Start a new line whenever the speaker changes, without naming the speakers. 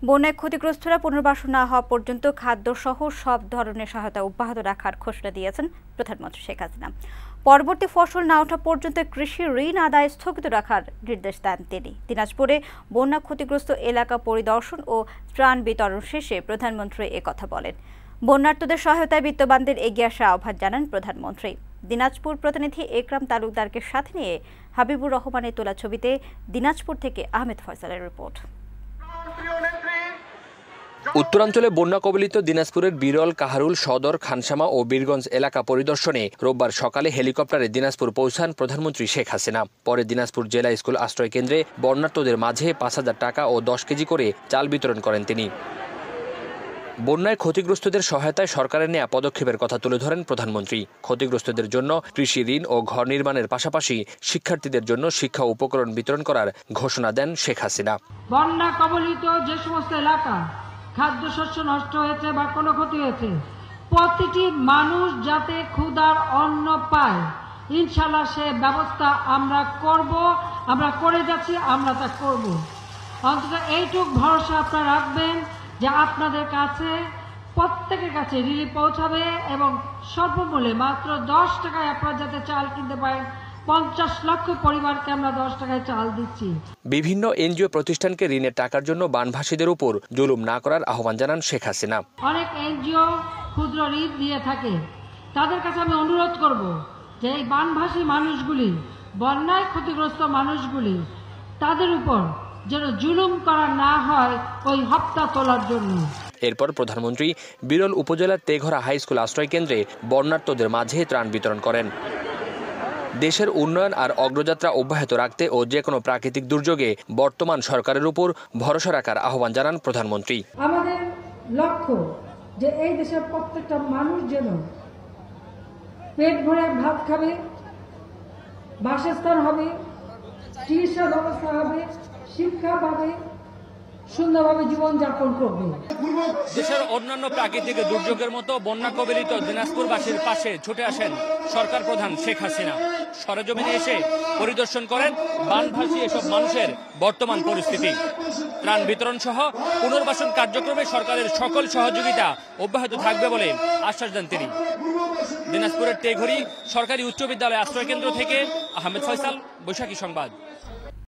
বন্যায় ক্ষতিগ্রস্তরা পুনর্বাসন না হওয়া পর্যন্ত খাদ্যসহ সব ধরনের সহায়তা অব্যাহত রাখার ঘোষণা দিয়েছেন প্রধানমন্ত্রী শেখ হাসিনা। পরবর্তী ফসল না ওঠা পর্যন্ত কৃষি ঋণ আদায় স্থগিত রাখার নির্দেশ দেন তিনি। দিনাজপুরে বন্যা ক্ষতিগ্রস্ত এলাকা পরিদর্শন ও ত্রাণ বিতরণ শেষে প্রধানমন্ত্রী একথা বলেন। বন্যার্তদের সহায়তায় বিত্তবানদের এগিয়ে আসার আহ্বান জানান প্রধানমন্ত্রী। দিনাজপুর প্রতিনিধি একরাম তালুকদারকে সাথে নিয়ে হাবিবুর রহমানের তোলা ছবিতে দিনাজপুর থেকে আহমেদ ফয়সালের রিপোর্ট।
উত্তরাঞ্চলে বন্যা কবলিত দিনাজপুরের বিরল, কাহারুল, সদর, খানসামা ও বীরগঞ্জ এলাকা পরিদর্শনে রোববার সকালে হেলিকপ্টারে দিনাজপুর পৌঁছান প্রধানমন্ত্রী শেখ হাসিনা। পরে দিনাজপুর জেলা স্কুল আশ্রয় কেন্দ্রে বন্যার্তদের মাঝে ৫,০০০ টাকা ও ১০ কেজি করে চাল বিতরণ করেন তিনি। বন্যায় ক্ষতিগ্রস্তদের সহায়তায় সরকারের নেয়া পদক্ষেপের কথা তুলে ধরেন প্রধানমন্ত্রী। ক্ষতিগ্রস্তদের জন্য কৃষি ঋণ ও ঘর নির্মাণের পাশাপাশি শিক্ষার্থীদের জন্য শিক্ষা উপকরণ বিতরণ করার ঘোষণা দেন শেখ হাসিনা।
বন্যা কবলিত যে সমস্ত এলাকা খাদ্যশস্য নষ্ট হয়েছে বা কোনো ক্ষতি হয়েছে, প্রতিটি মানুষ যাতে ক্ষুধার অন্ন পায়, ইনশাআল্লাহ সে ব্যবস্থা আমরা করব, আমরা করে যাচ্ছি, আমরা তা করব। অন্তত এইটুক ভরসা আপনারা রাখবেন যে আপনাদের কাছে প্রত্যেকের কাছে রিলিফ পৌঁছাবে এবং স্বল্পমূল্যে মাত্র ১০ টাকায় আপনারা যাতে চাল কিনতে পারেন। ৫০ লক্ষ পরিবারকে আমরা ১০ টাকায় চাল দিচ্ছি।
বিভিন্ন এনজিও প্রতিষ্ঠানকে ঋণের টাকার জন্য বানভাসীদের উপর জুলুম না করার আহ্বান জানান শেখ হাসিনা।
অনেক এনজিও ক্ষুদ্র ঋণ দিয়ে থাকে, তাদের কাছে আমি অনুরোধ করব যে এই বানভাসী মানুষগুলি, বন্যায় ক্ষতিগ্রস্ত মানুষগুলি, তাদের উপর যেন জুলুম করা না হয় ওই হপ্তা তোলার জন্য।
এরপর প্রধানমন্ত্রী বিরল উপজেলার তেঘরা হাই স্কুল আশ্রয় কেন্দ্রে বন্যার্তদের মাঝে ত্রাণ বিতরণ করেন। দেশের উন্নয়ন আর অগ্রযাত্রা অব্যাহত রাখতে ও যে কোনো প্রাকৃতিক দুর্যোগে বর্তমান সরকারের উপর ভরসা রাখার আহ্বান জানান প্রধানমন্ত্রী।
আমাদের লক্ষ্য যে এই দেশের প্রত্যেকটা মানুষ যেন পেট ভরে ভাত খাবে, বাসস্থান হবে, চিকিৎসা ব্যবস্থা হবে, শিক্ষা পাবে, সুন্দরভাবে জীবনযাপন করবে।
দেশের অন্যান্য প্রাকৃতিক দুর্যোগের মতো বন্যা কবলিত দিনাজপুরবাসীর পাশে ছুটে আসেন সরকার প্রধান শেখ হাসিনা। সরেজমিনে এসে পরিদর্শন করেন বানভাসী এসব মানুষের বর্তমান পরিস্থিতি। ত্রাণ বিতরণ সহ পুনর্বাসন কার্যক্রমে সরকারের সকল সহযোগিতা অব্যাহত থাকবে বলে আশ্বাস দেন তিনি। দিনাজপুরের তেঘরি সরকারি উচ্চ বিদ্যালয় আশ্রয় কেন্দ্র থেকে আহমেদ ফয়সাল, বৈশাখী সংবাদ।